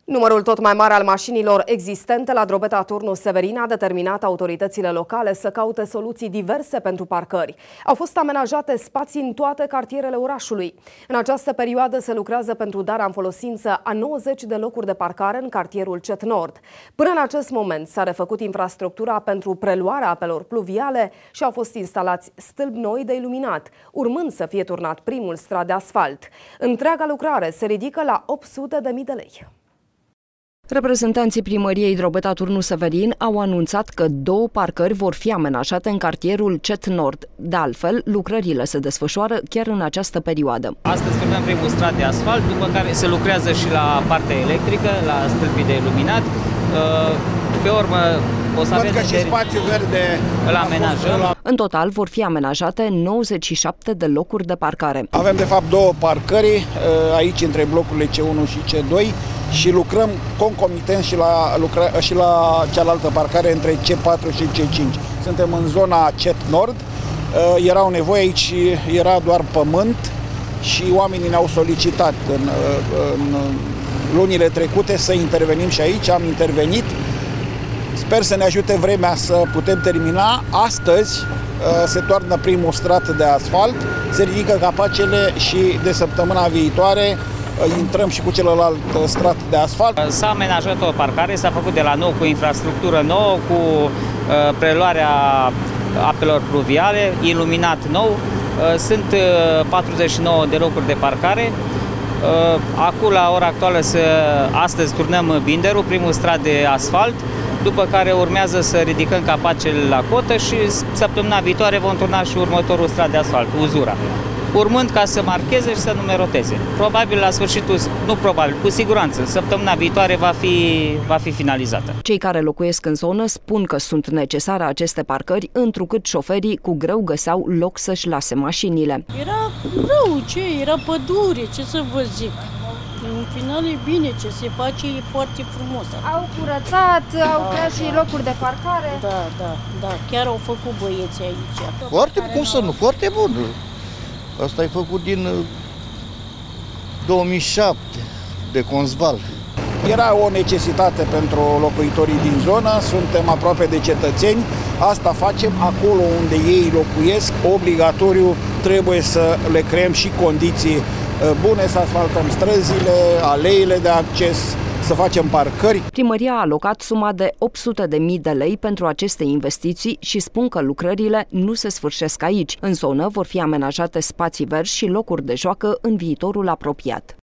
Numărul tot mai mare al mașinilor existente la Drobeta Turnu Severin a determinat autoritățile locale să caute soluții diverse pentru parcări. Au fost amenajate spații în toate cartierele orașului. În această perioadă se lucrează pentru darea în folosință a 90 de locuri de parcare în cartierul Cet Nord. Până în acest moment s-a refăcut infrastructura pentru preluarea apelor pluviale și au fost instalați stâlpi noi de iluminat, urmând să fie turnat primul strat de asfalt. Întreaga lucrare se ridică la 800.000 de lei. Reprezentanții primăriei Drobeta Turnu Severin au anunțat că 2 parcări vor fi amenajate în cartierul Cet Nord. De altfel, lucrările se desfășoară chiar în această perioadă. Astăzi turnăm primul strat de asfalt, după care se lucrează și la partea electrică, la stâlpii de iluminat. Pe urmă o să avem și spațiu verde îl amenajăm. În total vor fi amenajate 97 de locuri de parcare. Avem de fapt 2 parcări aici între blocurile C1 și C2 și lucrăm concomitent și la cealaltă parcare între C4 și C5. Suntem în zona Cet Nord. Era o nevoie aici, era doar pământ și oamenii ne-au solicitat în lunile trecute să intervenim și aici. Am intervenit. Sper să ne ajute vremea să putem termina. Astăzi se toarnă primul strat de asfalt, se ridică capacele și de săptămâna viitoare intrăm și cu celălalt strat de asfalt. S-a amenajat o parcare, s-a făcut de la nou cu infrastructură nouă, cu preluarea apelor pluviale, iluminat nou. Sunt 49 de locuri de parcare. Acum, la ora actuală, astăzi turnăm binderul, primul strat de asfalt, după care urmează să ridicăm capacele la cotă și săptămâna viitoare vom turna și următorul strat de asfalt, uzura. Urmând ca să marcheze și să numeroteze. Probabil la sfârșitul, nu probabil, cu siguranță, săptămâna viitoare va fi finalizată. Cei care locuiesc în zonă spun că sunt necesare aceste parcări, întrucât șoferii cu greu găseau loc să-și lase mașinile. Era rău, era pădure, ce să vă zic. În final e bine, ce se face e foarte frumos. Au curățat, au creat și locuri de parcare. Da, chiar au făcut băieții aici. Foarte, cum să nu, foarte bun. Asta e făcut din 2007, de Consval. Era o necesitate pentru locuitorii din zonă, suntem aproape de cetățeni, asta facem acolo unde ei locuiesc, obligatoriu trebuie să le creăm și condiții bune, să asfaltăm străzile, aleile de acces, să facem parcări. Primăria a alocat suma de 800.000 de lei pentru aceste investiții și spun că lucrările nu se sfârșesc aici. În zonă vor fi amenajate spații verzi și locuri de joacă în viitorul apropiat.